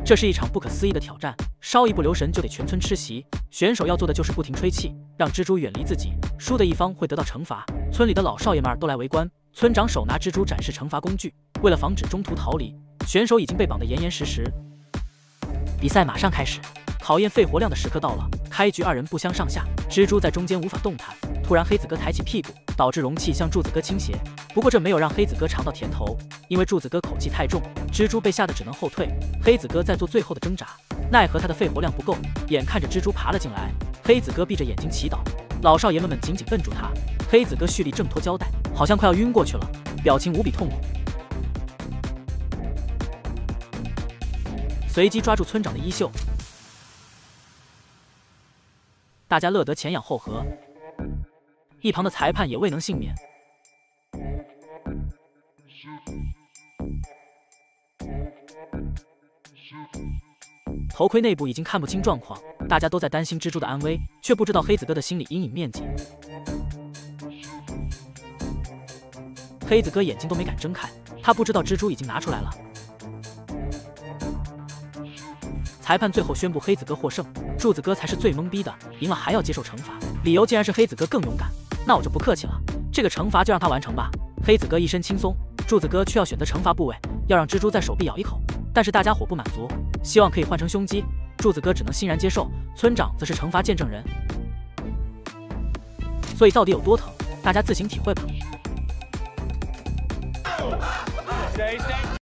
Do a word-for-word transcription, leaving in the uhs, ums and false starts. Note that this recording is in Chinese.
这是一场不可思议的挑战，稍一不留神就得全村吃席。选手要做的就是不停吹气，让蜘蛛远离自己，输的一方会得到惩罚。村里的老少爷们都来围观，村长手拿蜘蛛展示惩罚工具，为了防止中途逃离，选手已经被绑得严严实实。比赛马上开始，考验肺活量的时刻到了。开局二人不相上下，蜘蛛在中间无法动弹。突然黑子哥抬起屁股，导致容器向柱子哥倾斜。不过这没有让黑子哥尝到甜头，因为柱子哥口气太重，蜘蛛被吓得只能后退。黑子哥在做最后的挣扎，奈何他的肺活量不够，眼看着蜘蛛爬了进来，黑子哥闭着眼睛祈祷。老少爷们们紧紧摁住他，黑子哥蓄力挣脱胶带，好像快要晕过去了，表情无比痛苦。随即抓住村长的衣袖，大家乐得前仰后合。一旁的裁判也未能幸免。头盔内部已经看不清状况，大家都在担心蜘蛛的安危，却不知道黑子哥的心理阴影面积。黑子哥眼睛都没敢睁开，他不知道蜘蛛已经拿出来了。裁判最后宣布黑子哥获胜，柱子哥才是最懵逼的，赢了还要接受惩罚，理由竟然是黑子哥更勇敢。那我就不客气了，这个惩罚就让他完成吧。黑子哥一身轻松，柱子哥却要选择惩罚部位，要让蜘蛛在手臂咬一口。但是大家伙不满足，希望可以换成胸肌，柱子哥只能欣然接受，村长则是惩罚见证人。所以到底有多疼，大家自行体会吧。